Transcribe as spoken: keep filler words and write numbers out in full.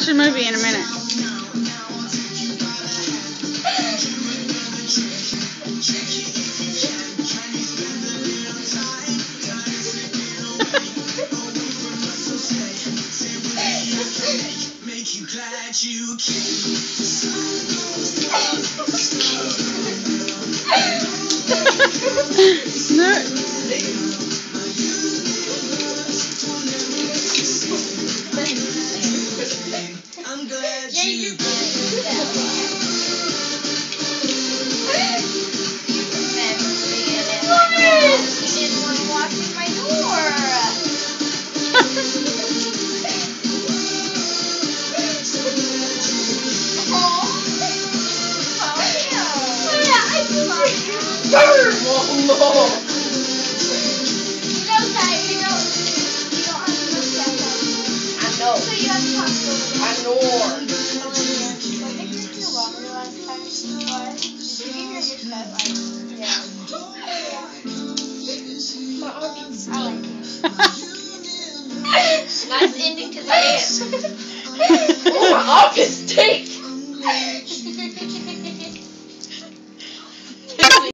watch a movie in a minute. No. I'm glad Yeah, you you did that. He didn't want to walk through my door. Oh no! You know that you don't you don't have to look that way. I know. So you have to talk to them. I know. What did you do longer last time? What? Did you get your haircut like? Yeah. My armpits. I like it. Nice ending to the dance. Oh, my armpits stink.